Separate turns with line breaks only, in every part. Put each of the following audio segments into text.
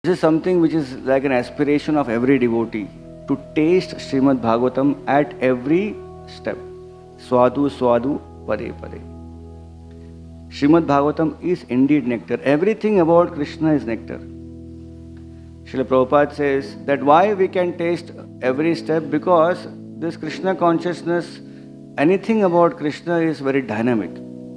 This is something which is like an aspiration of every devotee to taste Srimad Bhagavatam at every step. Swadu Swadu Pade Pade. Srimad Bhagavatam is indeed nectar. Everything about Krishna is nectar. Srila Prabhupada says that why we can taste every step, because this Krishna consciousness, anything about Krishna is very dynamic.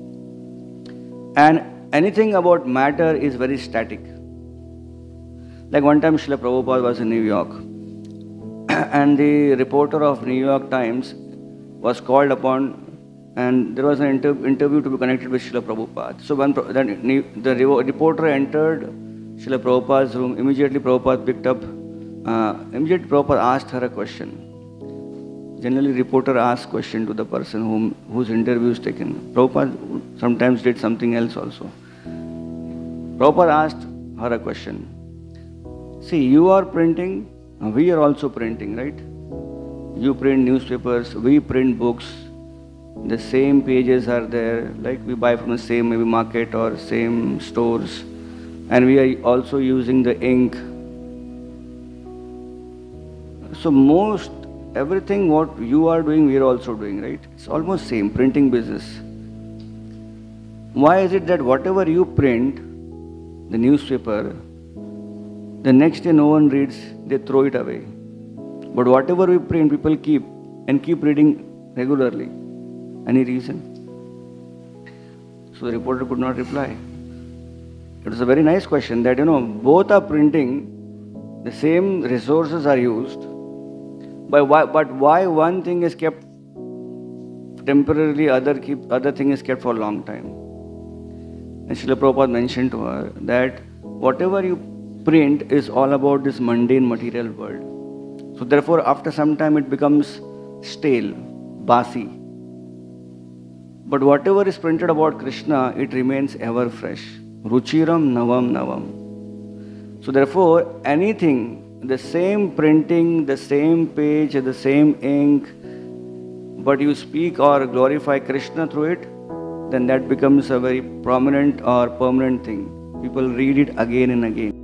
And anything about matter is very static. Like one time Srila Prabhupada was in New York and the reporter of New York Times was called upon, and there was an interview to be connected with Srila Prabhupada. So when the reporter entered Srila Prabhupada's room, immediately Prabhupada asked her a question. Generally, reporter asks question to the person whose interview is taken. Prabhupada sometimes did something else also. Prabhupada asked her a question. See, you are printing, we are also printing, right? You print newspapers, we print books. The same pages are there, like we buy from the same maybe market or same stores. And we are also using the ink. So everything what you are doing, we are also doing, right? It's almost same, printing business. Why is it that whatever you print, the newspaper, the next day no one reads, they throw it away. But whatever we print, people keep reading regularly. Any reason? So the reporter could not reply. It was a very nice question that, both are printing, the same resources are used, but why one thing is kept temporarily, other thing is kept for a long time? And Srila Prabhupada mentioned to her that whatever you print is all about this mundane material world. So therefore, after some time it becomes stale, basi. But whatever is printed about Krishna, it remains ever fresh. Ruchiram Navam Navam. So therefore, anything, the same printing, the same page, the same ink, but you speak or glorify Krishna through it, then that becomes a very prominent or permanent thing. People read it again and again.